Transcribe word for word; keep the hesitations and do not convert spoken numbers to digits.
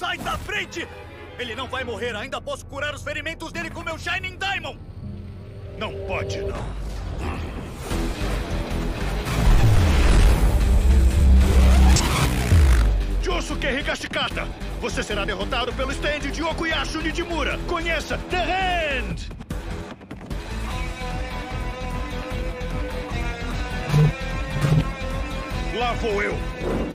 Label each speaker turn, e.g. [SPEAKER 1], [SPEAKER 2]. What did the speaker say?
[SPEAKER 1] Sai da frente! Ele não vai morrer. Ainda posso curar os ferimentos dele com meu Shining Diamond.
[SPEAKER 2] Não pode, não. Josuke Higashikata, você será derrotado pelo stand de Okuyasu Nijimura. Conheça The Hand! Lá vou eu.